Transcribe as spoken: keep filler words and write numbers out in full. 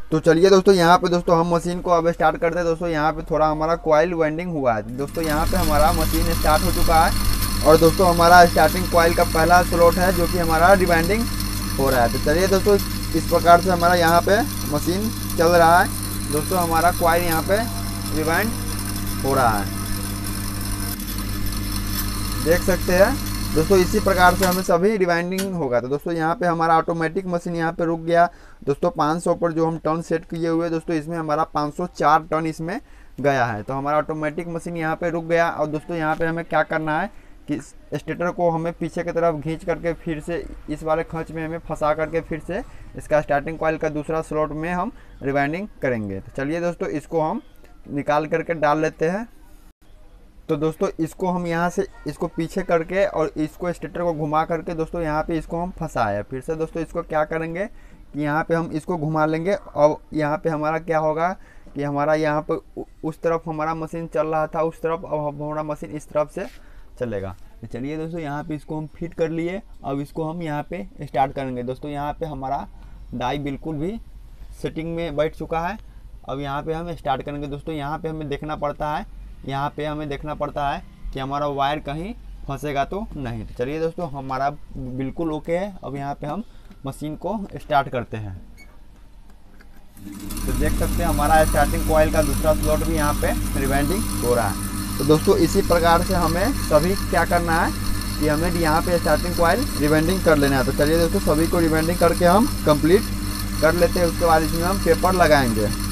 तो चलिए दोस्तों यहाँ पे दोस्तों हम मशीन को अब स्टार्ट करते हैं। दोस्तों यहाँ पे थोड़ा हमारा कॉइल वाइंडिंग हुआ है। दोस्तों यहाँ पे हमारा मशीन स्टार्ट हो चुका है और दोस्तों हमारा स्टार्टिंग कॉइल का पहला स्लॉट है जो कि हमारा रिवाइंडिंग हो रहा है। तो चलिए दोस्तों इस प्रकार से हमारा यहाँ पे मशीन चल रहा है। दोस्तों हमारा कॉइल यहाँ पे रिवाइंड हो रहा है, देख सकते हैं दोस्तों। इसी प्रकार से हमें सभी रिवाइंडिंग होगा। तो दोस्तों यहाँ पे हमारा ऑटोमेटिक मशीन यहाँ पे रुक गया। दोस्तों पाँच सौ पर जो हम टर्न सेट किए हुए दोस्तों इसमें हमारा पाँच सौ चार टर्न इसमें गया है। तो हमारा ऑटोमेटिक मशीन यहाँ पे रुक गया। और दोस्तों यहाँ पे हमें क्या करना है कि स्टेटर को हमें पीछे की तरफ खींच करके फिर से इस वाले खंच में हमें फंसा करके फिर से इसका स्टार्टिंग कॉइल का दूसरा स्लॉट में हम रिवाइंडिंग करेंगे। तो चलिए दोस्तों इसको हम निकाल करके डाल लेते हैं। तो दोस्तों इसको हम यहाँ से इसको पीछे करके और इसको स्टेटर को घुमा करके दोस्तों यहाँ पे इसको हम फंसाए। फिर से दोस्तों इसको क्या करेंगे कि यहाँ पे हम इसको घुमा लेंगे और यहाँ पे हमारा क्या होगा कि हमारा यहाँ पे उस तरफ हमारा मशीन चल रहा था उस तरफ, अब हमारा मशीन इस तरफ से चलेगा। तो चलिए दोस्तों यहाँ पे इसको हम फिट कर लिए। अब इसको हम यहाँ पे स्टार्ट करेंगे। दोस्तों यहाँ पे हमारा डाई बिल्कुल भी सेटिंग में बैठ चुका है। अब यहाँ पे हम स्टार्ट करेंगे। दोस्तों यहाँ पे हमें देखना पड़ता है यहाँ पे हमें देखना पड़ता है कि हमारा वायर कहीं फंसेगा तो नहीं। तो चलिए दोस्तों हमारा बिल्कुल ओके है। अब यहाँ पे हम मशीन को स्टार्ट करते हैं। तो देख सकते हैं हमारा स्टार्टिंग कॉइल का दूसरा स्लॉट भी यहाँ पे रिवाइंडिंग हो रहा है। तो दोस्तों इसी प्रकार से हमें सभी क्या करना है कि हमें यहाँ पे स्टार्टिंग कॉइल रिवाइंडिंग कर लेना है। तो चलिए दोस्तों सभी को रिवाइंडिंग करके हम कंप्लीट कर लेते हैं। उसके बाद इसमें हम पेपर लगाएंगे।